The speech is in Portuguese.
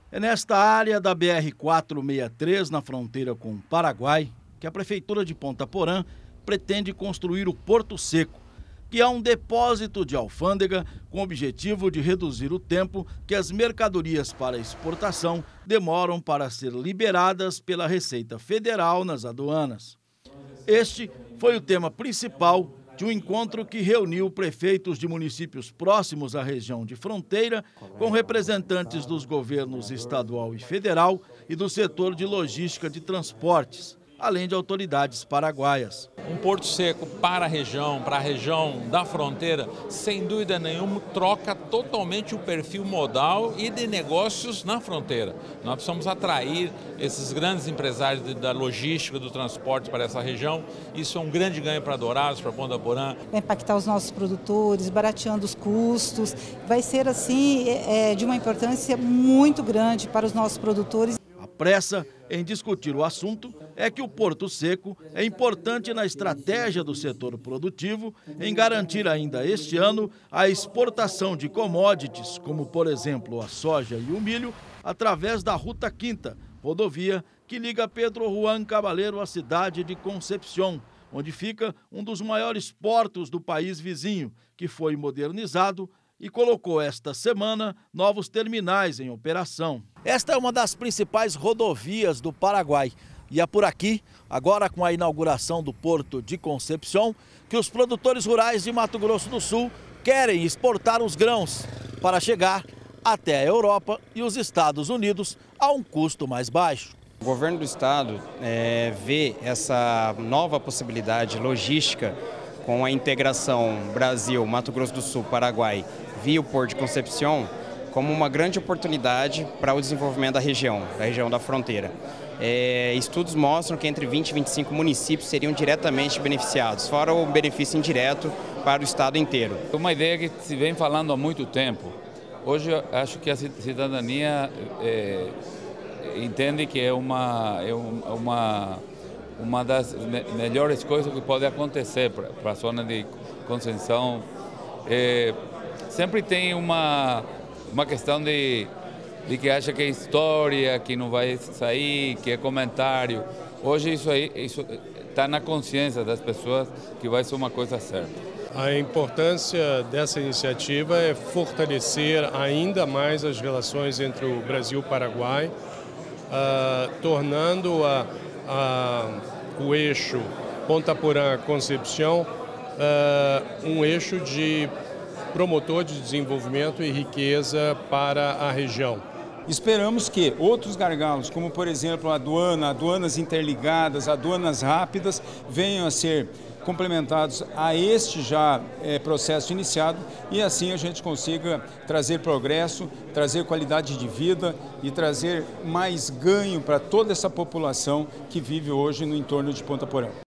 É nesta área da BR-463, na fronteira com o Paraguai, que a Prefeitura de Ponta Porã pretende construir o Porto Seco, que é um depósito de alfândega com o objetivo de reduzir o tempo que as mercadorias para exportação demoram para ser liberadas pela Receita Federal nas aduanas. Este foi o tema principal de um encontro que reuniu prefeitos de municípios próximos à região de fronteira, com representantes dos governos estadual e federal e do setor de logística de transportes, além de autoridades paraguaias. Um porto seco para a região da fronteira, sem dúvida nenhuma, troca totalmente o perfil modal e de negócios na fronteira. Nós precisamos atrair esses grandes empresários da logística, do transporte para essa região. Isso é um grande ganho para Dourados, para Ponta Porã. Vai impactar os nossos produtores, barateando os custos. Vai ser, assim, de uma importância muito grande para os nossos produtores. A pressa em discutir o assunto é que o Porto Seco é importante na estratégia do setor produtivo em garantir ainda este ano a exportação de commodities, como por exemplo a soja e o milho, através da Ruta Quinta, rodovia que liga Pedro Juan Cabaleiro à cidade de Concepción, onde fica um dos maiores portos do país vizinho, que foi modernizado e colocou esta semana novos terminais em operação. Esta é uma das principais rodovias do Paraguai e é por aqui, agora com a inauguração do Porto de Concepción, que os produtores rurais de Mato Grosso do Sul querem exportar os grãos para chegar até a Europa e os Estados Unidos a um custo mais baixo. O governo do estado vê essa nova possibilidade logística com a integração Brasil, Mato Grosso do Sul, Paraguai, via o Porto de Concepción, como uma grande oportunidade para o desenvolvimento da região da fronteira. Estudos mostram que entre 20 e 25 municípios seriam diretamente beneficiados, fora o benefício indireto para o estado inteiro. Uma ideia que se vem falando há muito tempo. Hoje eu acho que a cidadania entende que é uma das melhores coisas que pode acontecer para a zona de Conceição. Sempre tem uma questão de que acha que é história, que não vai sair, que é comentário. Hoje isso está na consciência das pessoas que vai ser uma coisa certa. A importância dessa iniciativa é fortalecer ainda mais as relações entre o Brasil e o Paraguai, tornando o eixo Ponta Porã-Concepción um eixo de promotor de desenvolvimento e riqueza para a região. Esperamos que outros gargalos, como por exemplo a aduanas interligadas, aduanas rápidas, venham a ser complementados a este processo iniciado e assim a gente consiga trazer progresso, trazer qualidade de vida e trazer mais ganho para toda essa população que vive hoje no entorno de Ponta Porã.